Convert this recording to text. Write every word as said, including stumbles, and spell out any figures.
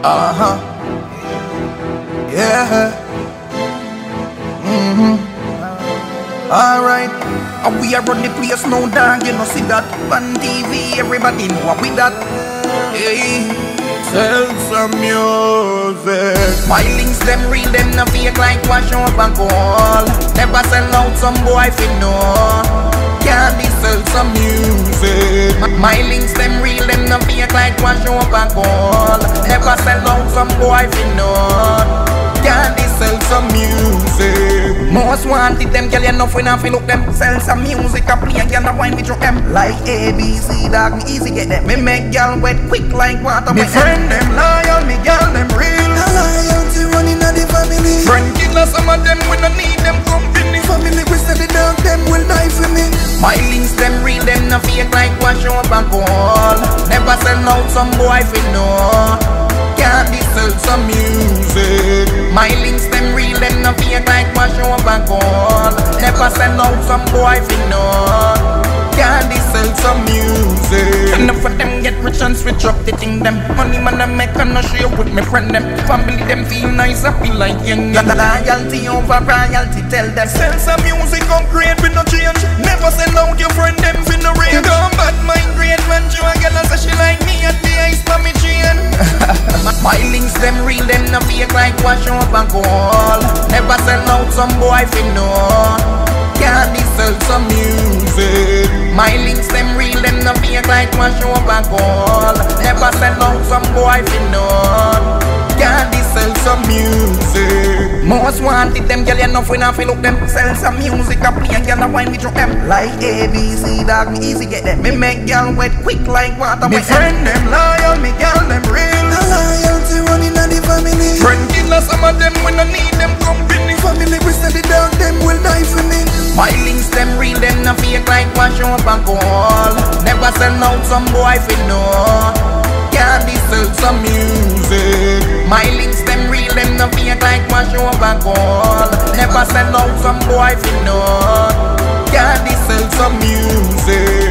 Uh-huh. Yeah. Mm-hmm. Alright. And we are run the place now, dog. You know see that on T V. Everybody know what we that. Hey. Sell some music. My links them real, them no fake like wash up and gold. Never sell out some boy fi know. Candy sell some music. My links them real, them no fake like wash up and gold. Never sell out some boy fi know. Candy sell some music. Most wanted them, girl, enough when I feel look them. Sell some music, I play and girl, I wine with your M. Like A B C, dog, me easy get them. Me make girl wet quick like water. Me friend them loyal, me girl them real. Loyalty running in the family. Friend killer, some of them we don't need them company. Family we say the dog, them will die for me. My links them real, them no fake like wash up and gold. Never sell out some boy fi know. Candy sell some music. My links them real, them no fake like wash up and gold. Never sell out some boy fi know. Candy sell some music. Enough of them get rich and switch up the thing them. Money man I make and no share with me friend them. Family them feel nice, I feel like young. Loyalty over royalty, tell them. Sell some music upgrade with no change. Never sell out your friend them for no range. Don't bad mind great when you a girl and say she like me at the ice for me chain. My links them real, them no fake like wash up and gold. Never sell out some boy fi know. Candy sell some music. My links them real, them no fake like wash up and gold. Never sell out some boy fi know. Candy sell some music. Most wanted them, girl, enough when I feel look them. Sell some music, I play and girl, I wine with your M. Like A B C, dog, me easy get them. Me make girl wet quick like water. Me friend them loyal, me girl them real. Loyalty running in the family. Friend killer, some of them we don't need them company. Family we say the dog, them will die for me. My links them real, them no fake like wash up and gold. Never sell out some boy fi know. Candy sell some music. My links them real, them no fake like wash up and gold. Never sell out some boy fi know. Candy sell some music.